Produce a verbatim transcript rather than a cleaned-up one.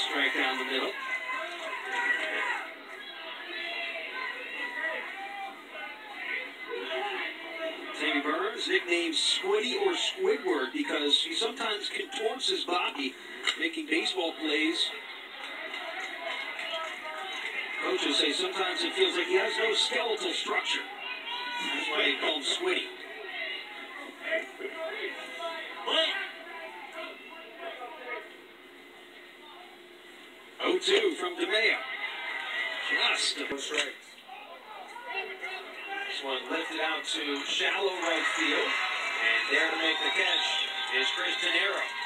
strike down the middle. Sammy Burns, nicknamed Squiddy or Squidward because he sometimes contorts his body making baseball plays. Coaches say sometimes it feels like he has no skeletal structure. That's why they call him Squiddy. oh two from DeMeo. Just a strike. This one lifted out to shallow right field. And there to make the catch is Chris Tannero.